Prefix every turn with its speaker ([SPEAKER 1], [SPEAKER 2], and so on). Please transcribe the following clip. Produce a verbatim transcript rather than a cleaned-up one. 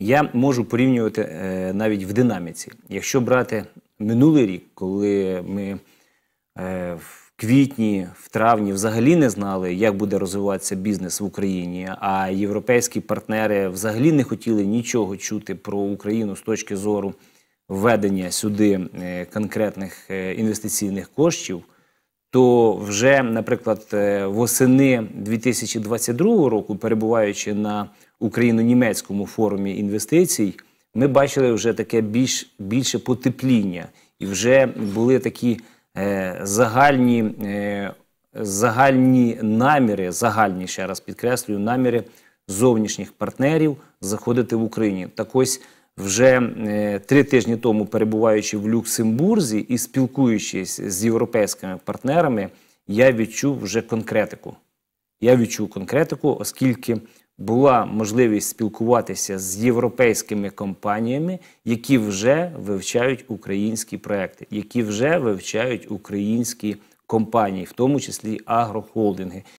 [SPEAKER 1] Я можу порівнювати е, навіть в динаміці. Якщо брати минулий рік, коли ми е, в квітні, в травні взагалі не знали, як буде розвиватися бізнес в Україні, а європейські партнери взагалі не хотіли нічого чути про Україну з точки зору введення сюди е, конкретних е, інвестиційних коштів, то вже, наприклад, восени дві тисячі двадцять другого року, перебуваючи на україно-німецькому форумі інвестицій, ми бачили вже таке більш, більше потепління. І вже були такі е, загальні, е, загальні наміри, загальні, ще раз підкреслюю, наміри зовнішніх партнерів заходити в Україну. Так ось, вже е, три тижні тому, перебуваючи в Люксембурзі і спілкуючись з європейськими партнерами, я відчув вже конкретику. Я відчув конкретику, оскільки була можливість спілкуватися з європейськими компаніями, які вже вивчають українські проекти, які вже вивчають українські компанії, в тому числі агрохолдинги,